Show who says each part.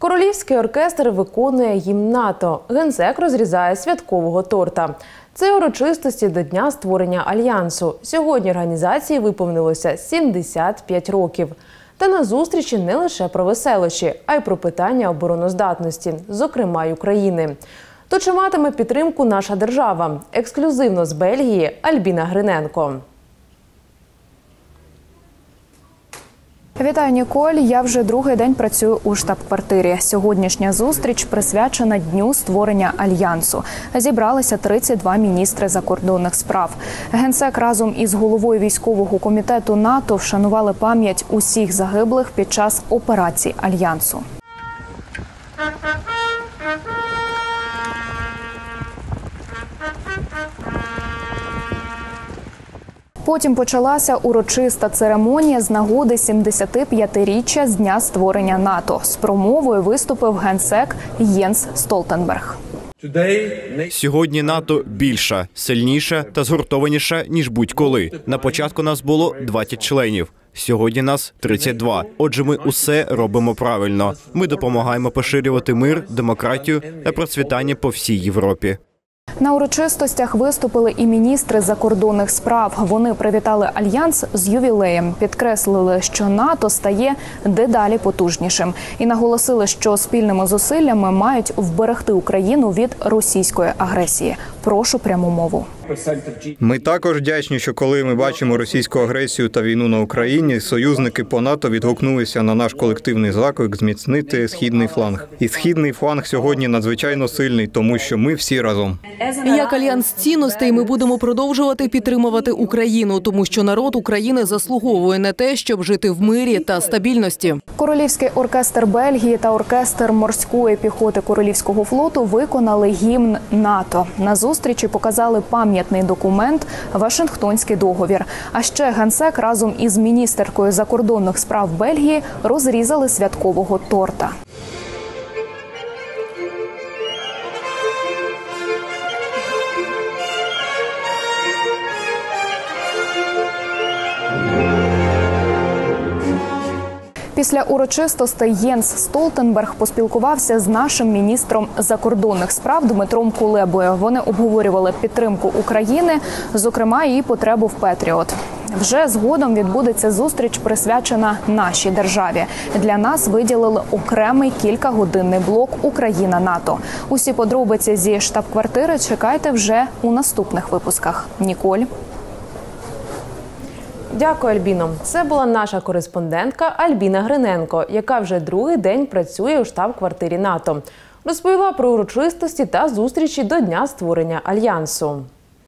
Speaker 1: Королівський оркестр виконує гімн НАТО. Генсек розрізає святкового торта. Це урочистості до дня створення Альянсу. Сьогодні організації виповнилося 75 років. Та на зустрічі не лише про веселощі, а й про питання обороноздатності, зокрема й України. То чи матиме підтримку наша держава? Ексклюзивно з Бельгії Альбіна Гриненко.
Speaker 2: Вітаю, Ніколь. Я вже другий день працюю у штаб-квартирі. Сьогоднішня зустріч присвячена Дню створення Альянсу. Зібралися 32 міністри закордонних справ. Генсек разом із головою військового комітету НАТО вшанували пам'ять усіх загиблих під час операцій Альянсу. Потім почалася урочиста церемонія з нагоди 75-річчя з дня створення НАТО. З промовою виступив генсек Єнс Столтенберг.
Speaker 3: Сьогодні НАТО більша, сильніша та згуртованіша, ніж будь-коли. На початку нас було 20 членів. Сьогодні нас 32. Отже, ми усе робимо правильно. Ми допомагаємо поширювати мир, демократію та процвітання по всій Європі.
Speaker 2: На урочистостях виступили і міністри закордонних справ. Вони привітали Альянс з ювілеєм, підкреслили, що НАТО стає дедалі потужнішим. І наголосили, що спільними зусиллями мають вберегти Україну від російської агресії. Прошу пряму мову.
Speaker 4: Ми також вдячні, що коли ми бачимо російську агресію та війну на Україні, союзники по НАТО відгукнулися на наш колективний заклик зміцнити східний фланг. І східний фланг сьогодні надзвичайно сильний, тому що ми всі разом.
Speaker 5: Як альянс цінностей ми будемо продовжувати підтримувати Україну, тому що народ України заслуговує на те, щоб жити в мирі та стабільності.
Speaker 2: Королівський оркестр Бельгії та оркестр морської піхоти Королівського флоту виконали гімн НАТО. На зустрічі показали пам'ятний документ «Вашингтонський договір». А ще генсек разом із міністеркою закордонних справ Бельгії розрізали святкового торта. Після урочистостей Єнс Столтенберг поспілкувався з нашим міністром закордонних справ Дмитром Кулебою. Вони обговорювали підтримку України, зокрема її потребу в Петріот. Вже згодом відбудеться зустріч, присвячена нашій державі. Для нас виділили окремий кількагодинний блок «Україна-НАТО». Усі подробиці зі штаб-квартири чекайте вже у наступних випусках. Ніколь.
Speaker 1: Дякую, Альбіно. Це була наша кореспондентка Альбіна Гриненко, яка вже другий день працює у штаб-квартирі НАТО. Розповіла про урочистості та зустрічі до Дня створення Альянсу.